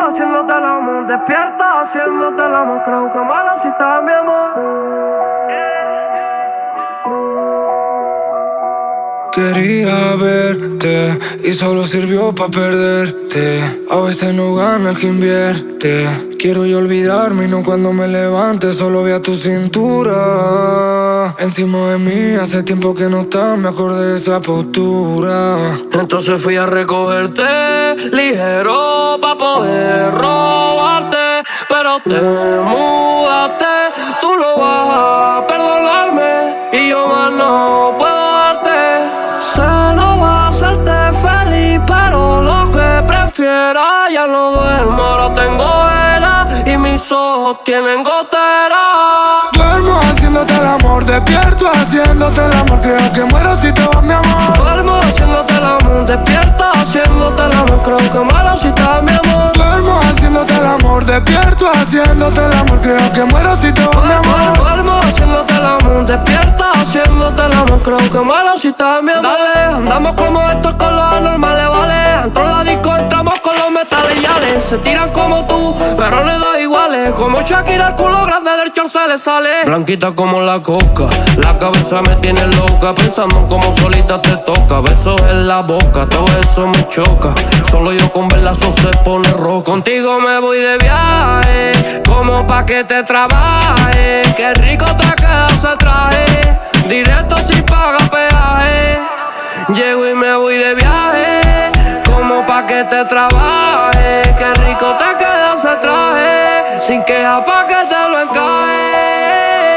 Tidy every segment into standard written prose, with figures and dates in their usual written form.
haciéndote el amor, despierta haciéndote el amor. Creo que mala si está mi amor. Quería verte y solo sirvió pa' perderte. A veces no gana el que invierte. Quiero yo olvidarme y no cuando me levante solo vea tu cintura encima de mí. Hace tiempo que no estás, me acordé de esa postura. Entonces fui a recogerte ligero pa' poder robarte, pero te mudaste. Tú no vas a perdonarme y yo más no puedo darte. Sé no va a hacerte feliz, pero lo que prefiera. Ya no duermo, ahora tengo velas y mis ojos tienen goteras. Duermo haciéndote el amor, despierto haciéndote el amor. Creo que muero si te vas, mi amor. Duermo haciéndote el amor, despierta haciéndote el amor. Creo que muero si estás, mi amor. Duermo haciéndote el amor, despierto haciéndote el amor. Creo que muero si te vas, mi amor. Duermo haciéndote el amor, despierta haciéndote el amor. Creo que muero si estás, mi amor. Dale, andamos como estos con los anormales, vale. Entro en la disco, entramos con los metales yales. Se tiran como tú, pero le da iguales. Como Shakira, el culo grande del short se le sale. Blanquita como la coca, la cabeza me tiene loca. Pensando en cómo solita te toca. Besos en la boca, todo eso me choca. Solo yo con verla eso se pone rojo. Contigo me voy de viaje, como pa' que te trabaje. Qué rico te queda ese traje, directo sin pagar peaje. Llego y me voy de viaje, como pa' que te trabaje. Qué rico te queda ese traje, sin queja pa' que te lo encaje.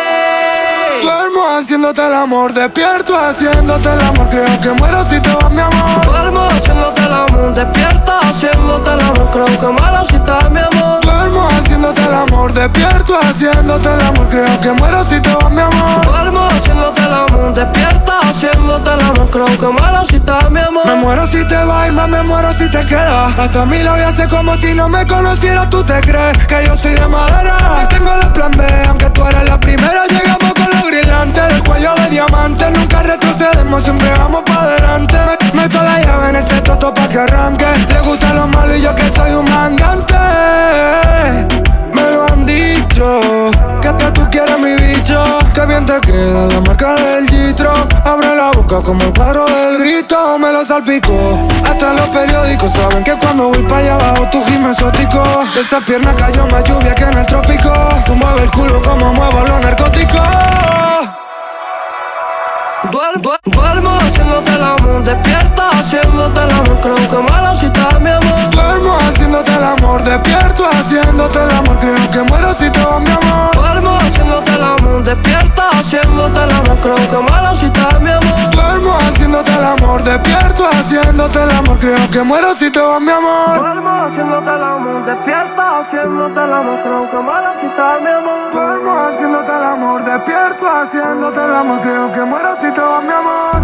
Duermo haciéndote el amor, despierto haciéndote el amor. Creo que muero si te vas, mi amor. Duermo haciéndote el amor, despierta haciéndote el amor. Creo que muero si estás, mi amor. Duermo haciéndote el amor, despierto haciéndote el amor. Creo que muero si te vas, mi amor. Duermo haciéndote el amor, despierta haciéndote el amor. Creo que muero si estás, mi amor. Me muero si te vas y más me muero si te quedas. Hasta mi labio hace como si no me conociera. Tú te crees que yo soy de madera. Tengo el plan B, aunque tú eres la primera. Llegamos con los brillantes, el cuello de diamante. Nunca retrocedemos, siempre vamos pa' adelante. Meto la llave en el sexto pa' que arranque. Le gusta lo malo y yo que soy un mangante. Me lo han dicho, que hasta tú quieres mi bicho. Que bien te queda la marca del Gitro. Abre la boca como el cuadro del grito. Me lo salpicó, hasta los periódicos saben que cuando voy pa' allá abajo tu gym exótico. De esa pierna cayó más lluvia que en el trópico. Tú mueves el culo como muevo los narcóticos. Duermo haciéndote el amor, despierta haciéndote el amor. Creo que muero si estás, mi amor. Duermo haciéndote el amor, despierto haciéndote el amor. Creo que muero si te vas, mi amor. Duermo haciéndote el amor, despierta haciéndote el amor. Creo que muero si estás, mi amor. Duermo haciéndote el amor, despierto haciéndote el amor. Creo que muero si te vas, mi amor. Duermo haciéndote el amor, despierta haciéndote el amor. Creo que muero si estás, mi amor. Duermo haciéndote el amor, despierto haciéndote el amor. Creo que muero si te vas, mi amor.